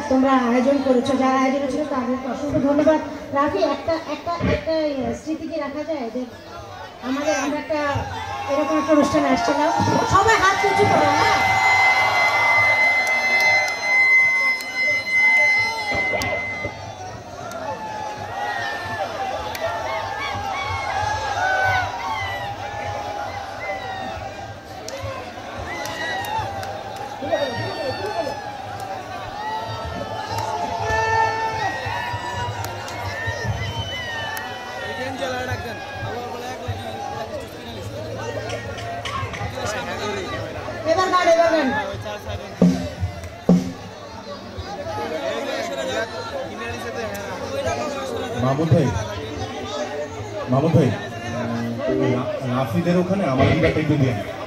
তোমরা আয়োজন করেছো, যারা আয়োজন ছিল তাদেরকে অসংখ্য ধন্যবাদ। রাফি, একটা একটা একটা স্মৃতি কি রাখা যায় যে আমরা একটা এরকম একটা অনুষ্ঠানে আসছিলাম, সবাই হাত উঁচু করো। হ্যাঁ, মামুদ ভাই, রাফিদের ওখানে আমার একটা একটু দিয়ে